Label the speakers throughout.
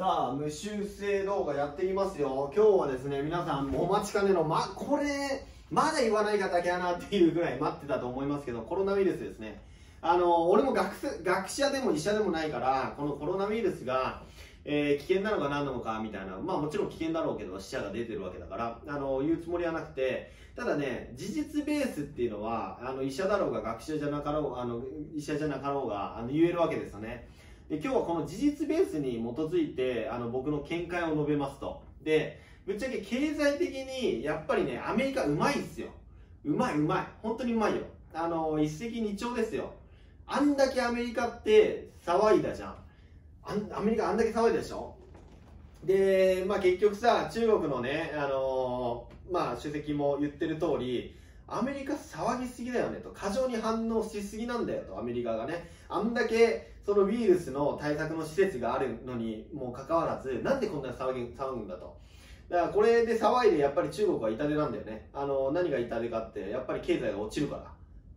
Speaker 1: さあ、無修正動画やっていきますよ。今日はですね、皆さんお待ちかねの、これ、まだ言わない方だけやなっていうぐらい待ってたと思いますけど、コロナウイルスですね。俺も学者でも医者でもないから、このコロナウイルスが、危険なのか何なのかみたいな、もちろん危険だろうけど、死者が出てるわけだから、言うつもりはなくて、ただね、事実ベースっていうのは、医者だろうが学者じゃなかろう、医者じゃなかろうが、言えるわけですよね。で、今日はこの事実ベースに基づいて、僕の見解を述べますと。で、ぶっちゃけ経済的に、やっぱりね、アメリカうまいっすよ。うまい。本当にうまいよ。一石二鳥ですよ。あんだけアメリカって騒いだじゃん。アメリカあんだけ騒いだでしょ。で、結局さ、中国のね、主席も言ってる通り、アメリカ騒ぎすぎだよねと、過剰に反応しすぎなんだよと、アメリカがね。あんだけそのウイルスの対策の施設があるのにもかかわらず、なんでこんなに騒ぐんだと。だからこれで騒いでやっぱり中国は痛手なんだよね。何が痛手かって、やっぱり経済が落ちるから。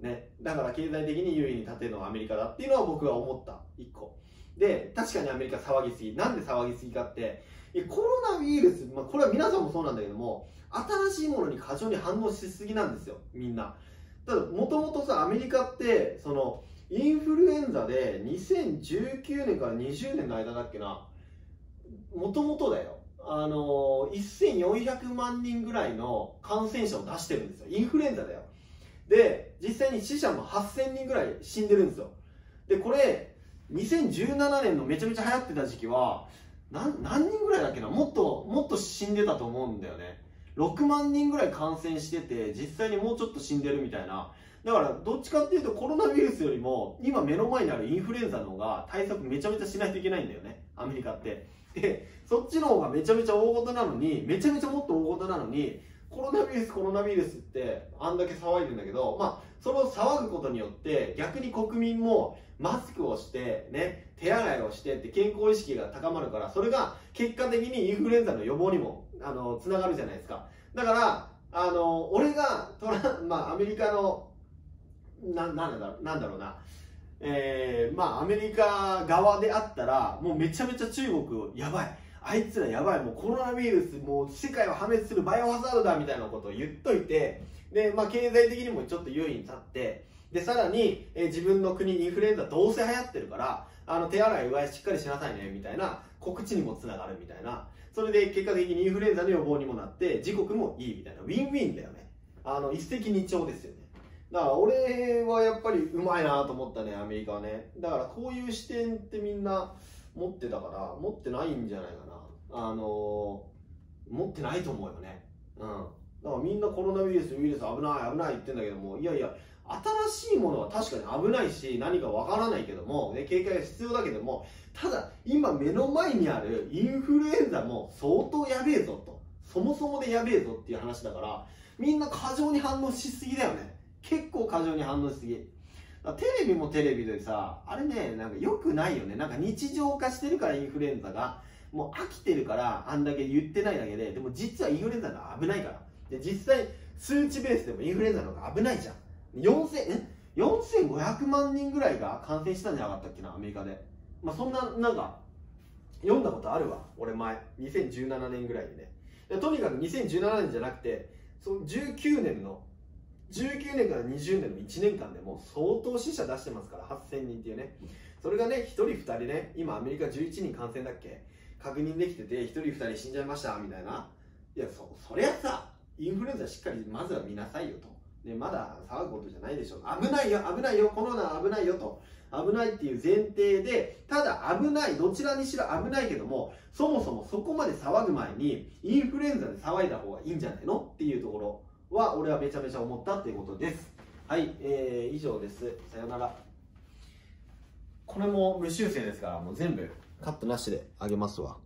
Speaker 1: ね。だから経済的に優位に立てるのはアメリカだっていうのは僕は思った。一個。で、確かにアメリカ騒ぎすぎ。なんで騒ぎすぎかって、コロナウイルス、これは皆さんもそうなんだけども、新しいものに過剰に反応しすぎなんですよ、みんな。ただ、もともとさ、アメリカって、インフルエンザで2019年から20年の間だっけな、もともとだよ。1400万人ぐらいの感染者を出してるんですよ。インフルエンザだよ。で、実際に死者も8000人ぐらい死んでるんですよ。で、これ、2017年のめちゃめちゃ流行ってた時期は、何人ぐらいだっけな、もっと死んでたと思うんだよね。6万人ぐらい感染してて、実際にもうちょっと死んでるみたいな。だから、どっちかっていうとコロナウイルスよりも、今目の前にあるインフルエンザの方が対策めちゃめちゃしないといけないんだよね。アメリカって。で、そっちの方がめちゃめちゃ大事なのに、めちゃめちゃもっと大事なのに、コロナウイルスってあんだけ騒いでるんだけど、その騒ぐことによって逆に国民もマスクをしてね、手洗いをしてって健康意識が高まるから、それが結果的にインフルエンザの予防にもつながるじゃないですか。だから俺がアメリカのなんだろうな、アメリカ側であったらもうめちゃめちゃ中国やばい、あいつらやばい、もうコロナウイルス、もう世界を破滅するバイオハザードだみたいなことを言っといて、で、経済的にもちょっと優位に立って、で、さらに、自分の国インフルエンザどうせ流行ってるから、手洗いうがいしっかりしなさいね、みたいな告知にもつながるみたいな。それで結果的にインフルエンザの予防にもなって、自国もいいみたいな。ウィンウィンだよね。一石二鳥ですよね。だから俺はやっぱりうまいなと思ったね、アメリカはね。だからこういう視点ってみんな持ってたから、持ってないんじゃないかな。持ってないと思うよね。だからみんなコロナウイルス危ない言ってんだけども、いやいや、新しいものは確かに危ないし、何かわからないけども、ね、警戒が必要だけども、ただ、今目の前にあるインフルエンザも相当やべえぞと。そもそもでやべえぞっていう話だから、みんな過剰に反応しすぎだよね。結構過剰に反応しすぎ。テレビもテレビでさ、あれね、なんか良くないよね。なんか日常化してるからインフルエンザが。もう飽きてるからあんだけ言ってないだけで、でも実はインフルエンザが危ないから。で、実際数値ベースでもインフルエンザの方が危ないじゃん。4500万人ぐらいが感染したんじゃなかったっけな、アメリカで。そんな、なんか、読んだことあるわ。俺前。2017年ぐらいにね。でとにかく2017年じゃなくて、その19年から20年の1年間でも相当死者出してますから、8000人っていうね。それがね、1人2人ね、今アメリカ11人感染だっけ確認できてて、1人2人死んじゃいましたみたいな。いや、そりゃさ、インフルエンザしっかりまずは見なさいよと。ね、まだ騒ぐことじゃないでしょ。危ないよ、コロナ危ないよと。危ないっていう前提で、ただ危ない、どちらにしろ危ないけども、そもそもそこまで騒ぐ前に、インフルエンザで騒いだ方がいいんじゃないのっていうところは、俺はめちゃめちゃ思ったっていうことです。はい、以上です。さよなら。これも無修正ですから、もう全部カットなしであげますわ。